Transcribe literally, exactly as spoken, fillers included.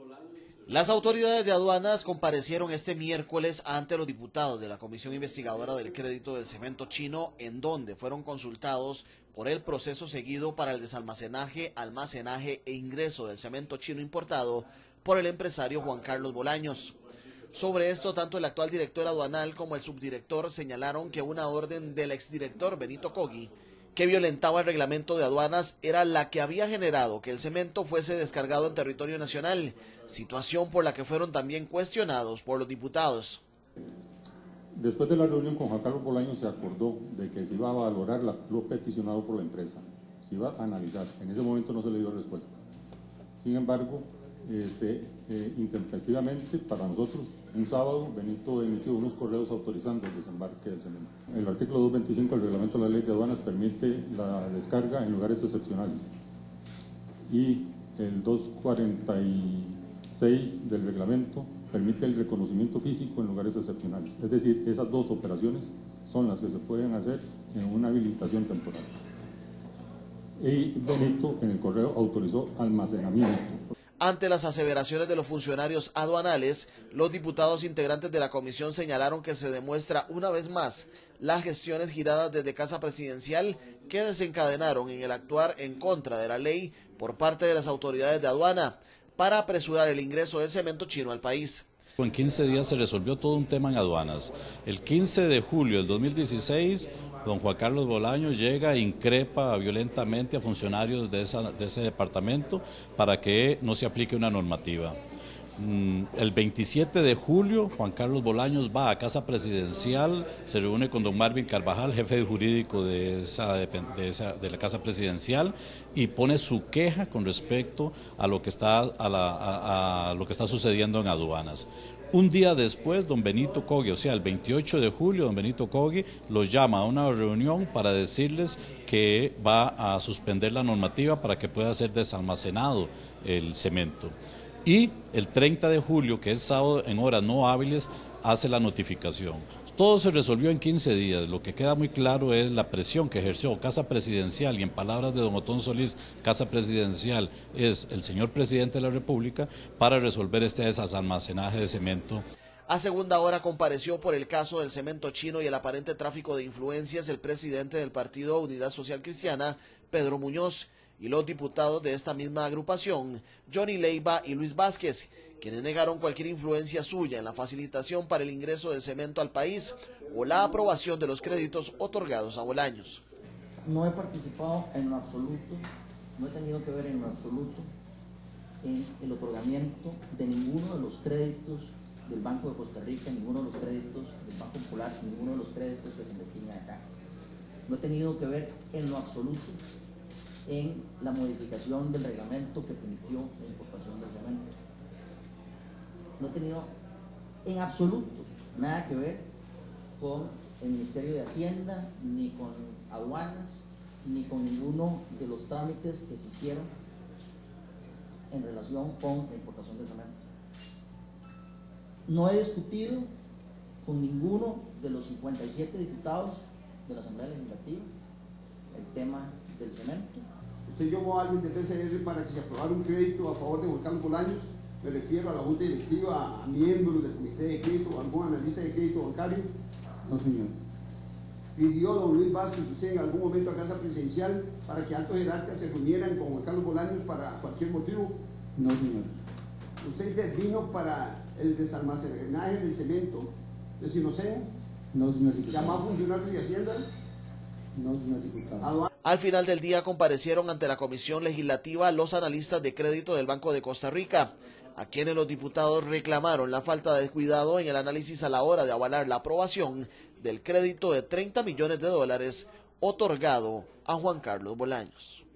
Las autoridades de aduanas comparecieron este miércoles ante los diputados de la Comisión Investigadora del Crédito del Cemento Chino, en donde fueron consultados por el proceso seguido para el desalmacenaje, almacenaje e ingreso del cemento chino importado por el empresario Juan Carlos Bolaños. Sobre esto, tanto el actual director aduanal como el subdirector señalaron que una orden del exdirector Benito Cogui, que violentaba el reglamento de aduanas, era la que había generado que el cemento fuese descargado en territorio nacional, situación por la que fueron también cuestionados por los diputados. Después de la reunión con Juan Carlos Bolaños se acordó de que se iba a valorar la, lo peticionado por la empresa, se iba a analizar. En ese momento no se le dio respuesta. Sin embargo, este, eh, intempestivamente para nosotros, un sábado, Benito emitió unos correos autorizando el desembarque del cemento. El artículo doscientos veinticinco del reglamento de la ley de aduanas permite la descarga en lugares excepcionales y el doscientos cuarenta y seis del reglamento permite el reconocimiento físico en lugares excepcionales. Es decir, esas dos operaciones son las que se pueden hacer en una habilitación temporal. Y Benito en el correo autorizó almacenamiento. Ante las aseveraciones de los funcionarios aduanales, los diputados integrantes de la comisión señalaron que se demuestra una vez más las gestiones giradas desde Casa Presidencial que desencadenaron en el actuar en contra de la ley por parte de las autoridades de aduana para apresurar el ingreso del cemento chino al país. En quince días se resolvió todo un tema en aduanas. El quince de julio del dos mil dieciséis, don Juan Carlos Bolaños llega e increpa violentamente a funcionarios de, esa, de ese departamento para que no se aplique una normativa. El veintisiete de julio, Juan Carlos Bolaños va a Casa Presidencial, se reúne con don Marvin Carvajal, jefe jurídico de, esa, de, esa, de la Casa Presidencial, y pone su queja con respecto a lo que está, a la, a, a lo que está sucediendo en aduanas. Un día después, don Benito Cogui, o sea, el veintiocho de julio, don Benito Cogui los llama a una reunión para decirles que va a suspender la normativa para que pueda ser desalmacenado el cemento. Y el treinta de julio, que es sábado en horas no hábiles, hace la notificación. Todo se resolvió en quince días. Lo que queda muy claro es la presión que ejerció Casa Presidencial, y en palabras de don Otón Solís, Casa Presidencial es el señor presidente de la República, para resolver este desalmacenaje de cemento. A segunda hora compareció por el caso del cemento chino y el aparente tráfico de influencias el presidente del partido Unidad Social Cristiana, Pedro Muñoz, y los diputados de esta misma agrupación, Johnny Leiva y Luis Vázquez, quienes negaron cualquier influencia suya en la facilitación para el ingreso del cemento al país o la aprobación de los créditos otorgados a Bolaños. No he participado en lo absoluto, no he tenido que ver en lo absoluto en el otorgamiento de ninguno de los créditos del Banco de Costa Rica, ninguno de los créditos del Banco Popular, ninguno de los créditos que se investigan acá. No he tenido que ver en lo absoluto en la modificación del reglamento que permitió la importación del cemento. No he tenido en absoluto nada que ver con el Ministerio de Hacienda, ni con aduanas, ni con ninguno de los trámites que se hicieron en relación con la importación del cemento. No he discutido con ninguno de los cincuenta y siete diputados de la Asamblea Legislativa el tema del cemento. Usted llamó a alguien del T C R para que se aprobara un crédito a favor de Juan Carlos Bolaños. Me refiero a la Junta Directiva, a miembros del Comité de Crédito, a algún analista de crédito bancario. No, señor. ¿Pidió don Luis Vázquez usted en algún momento a Casa Presidencial para que altos jerarcas se reunieran con Juan Carlos Bolaños para cualquier motivo? No, señor. ¿Usted intervino para el desalmacenaje del cemento de Sinocea? No, señor diputado. ¿Llamó a funcionarios de Hacienda? No, señor diputado. Al final del día comparecieron ante la Comisión Legislativa los analistas de crédito del Banco de Costa Rica, a quienes los diputados reclamaron la falta de cuidado en el análisis a la hora de avalar la aprobación del crédito de treinta millones de dólares otorgado a Juan Carlos Bolaños.